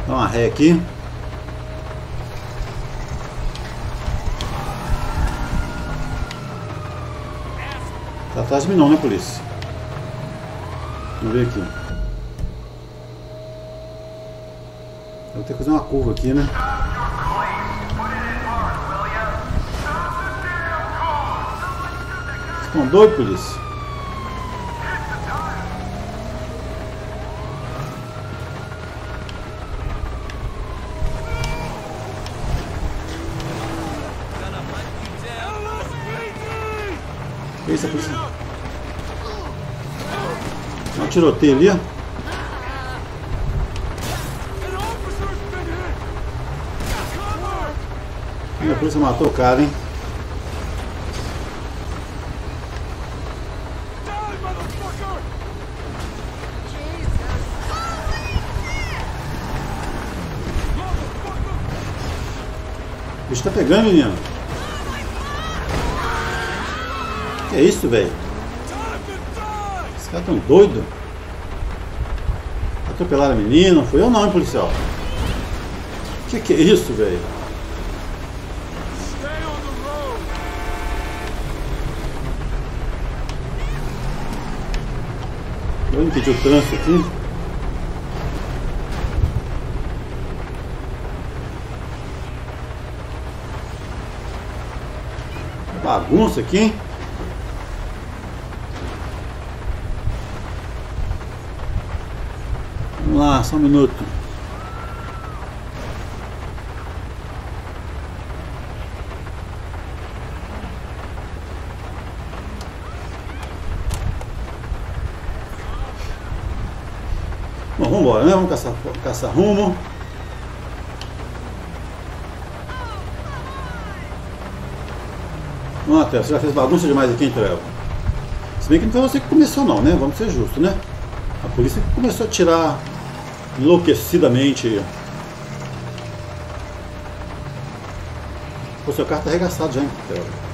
Dá uma ré aqui. Tá atrás de mim não, né, polícia? Vamos ver aqui. Vou ter que fazer uma curva aqui, né? Vocês estão doidos, polícia? Que isso, polícia? Um tiroteio ali, ó. E a polícia matou o cara, hein? O bicho tá pegando, menino. Que é isso, velho? Esses caras tão doidos. Atropelaram a menina. Não foi eu não, hein, policial? Que é isso, velho? Vou impedir o trânsito aqui. Bagunça aqui, hein? Vamos lá, só um minuto. Bom, vamos embora, né? Vamos caçar rumo. Nossa, você já fez bagunça demais aqui, hein, Trevor? Se bem que não foi você que começou não, né? Vamos ser justos, né? A polícia começou a tirar enlouquecidamente. O seu carro tá arregaçado já, hein, Trevor?